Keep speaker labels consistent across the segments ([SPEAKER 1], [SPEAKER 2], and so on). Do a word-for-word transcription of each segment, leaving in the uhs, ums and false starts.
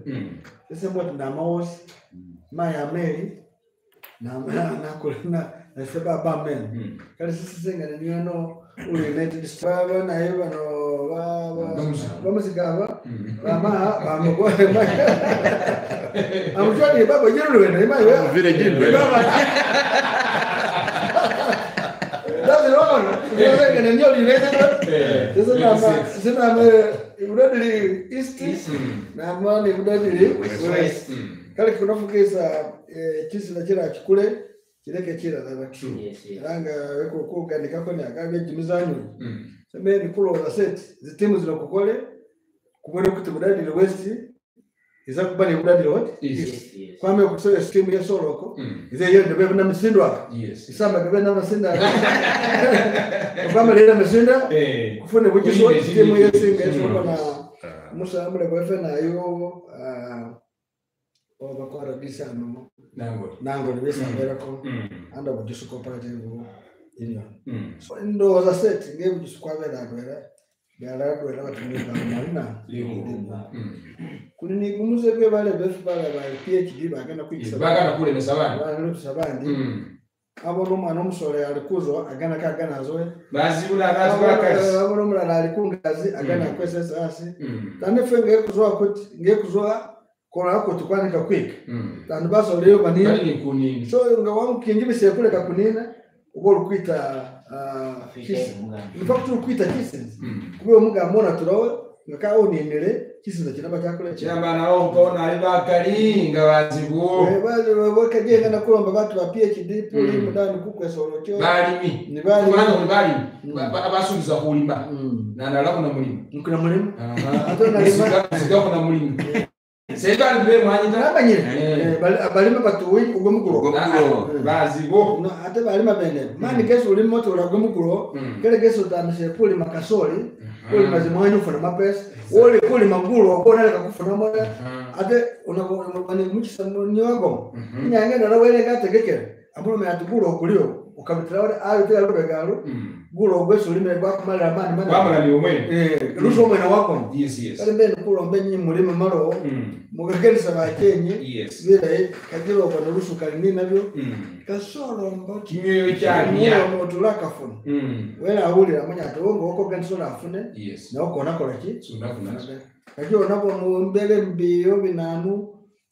[SPEAKER 1] Sisi mwa tuna maosi maya meli na na na na sababu men kali sisi senga ni no uli United States na hiyo no wa vamos igava ama amgo amjoni baba yero wena ima yo vile jimbe That's the one. You know, and you're related. This is not. This is not. You don't really east. Na mwana you don't really west. Kali kuna fukisa kisi na chira chukule kireke chira na true. Ranga weko kuka nikakoni akabe jimizanyu. Sema ni kulo za set. The teams zinakukole kumwele kutubudadi west. Iza kubali udadi what? Yes. Kwa mwe kusoya skimu ya soloko. Iza hiyo ndio bebe na msindwa. Yes. Isamba bebe na msinda. Kwa mwe leo msinda. Eh. Kufune bujiso skimu ya singa solo na musa amule kwa fena yo ah o bakora bisano. Nango. Nango ni bisa berako. Anda bujiso cooperative ino. So ndo za set ngebe bujiso kwa bela bela. Bela bela watumika marina. Kuni kumuze kwe bale befu bale bale P H D bagana kwikisa
[SPEAKER 2] bagana kule mesabandi
[SPEAKER 1] bale sabandi abo no mwana musore alikuzo agana kagana azoe
[SPEAKER 2] bazi bula bazi bakazi
[SPEAKER 1] abo no mwana alikungazi agana kwese sasi tande fenge kuzoa kuti nge kuzoa kola ko tukwanika kwika tande baso leo banini bali kunini so nga wangu kingibi sekule kakunina ubo lukwita ah kisi in fact lukwita kisi kubo muga mona turawe ngaka onenere kisi zakina cyakole
[SPEAKER 2] cyamba nawo ukona ari bakari ngabazigo
[SPEAKER 1] eh bale bakagenga nakulomba batu ba P H D puli mudani kukwesoro cyo
[SPEAKER 2] balimi ni bali mwana bali abasubiza kulimba na nalako na mulimo nkuna mulimo aha atona lima zigako na mulimo Seba ndibe mwanyita
[SPEAKER 1] nabanyire balima batuwi ugwe mukuro
[SPEAKER 2] bazigo
[SPEAKER 1] no ate balima bene mani keso uli moto uragwe mukuro kele keso tamise puli makasoli puli mazimwanyu funa mapesa ole puli maguro okona leka kufuna moya ate unabani mukisa nyogo nyange ndawele gategekere abulo me atuguro okulio ukabitrawale ayo tera lubegalo gulo ogweso limere kwa kumala amani mana
[SPEAKER 2] bamala ni omwe
[SPEAKER 1] eh ruso mwe na wako
[SPEAKER 2] yes yes
[SPEAKER 1] kale mbene kulo mbenyi mulima maro mugagenza bakenye
[SPEAKER 2] yes
[SPEAKER 1] bire kagiro kwa ruso kalini nabyo kasoro mbo
[SPEAKER 2] kimyo cyane ya
[SPEAKER 1] motulaka funa wera ahuli amanya tongo oko gensora afune
[SPEAKER 2] yes
[SPEAKER 1] na uko nakola ki
[SPEAKER 2] sunafuna
[SPEAKER 1] kagiro nabo mu mbele mbiyo binanu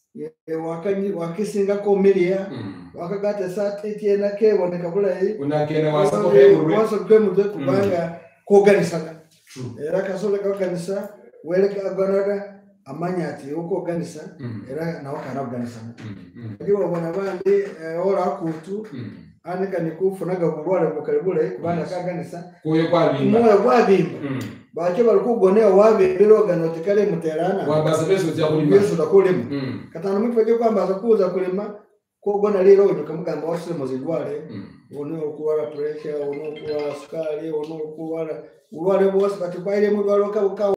[SPEAKER 1] wakanyi wakisinga ko milia wakagata sati tiena ke boneka bulayi
[SPEAKER 2] unakena wasako hemwe
[SPEAKER 1] wasako hemwe kubanga koganisana era kasola ka ganisa wele ka gonora amanyati uko ganisa era na wakanaganisana ngibo bona bandi ora akutu anika nikufunaga kubwala bukalibule kubanga ka ganisa
[SPEAKER 2] koyo kwa bimba
[SPEAKER 1] moyo kwa bimba bache balikugonea wabe bero ganotikale muterana
[SPEAKER 2] wabaza beso cya kulima
[SPEAKER 1] beso takulima katana mwipaje kwamba azakuza kulima ko gona lero ukamugamba wose muzindwale ono okuwala pressure ono okuwala sukari ono okuwala ulwale bose batikwaile mu baloko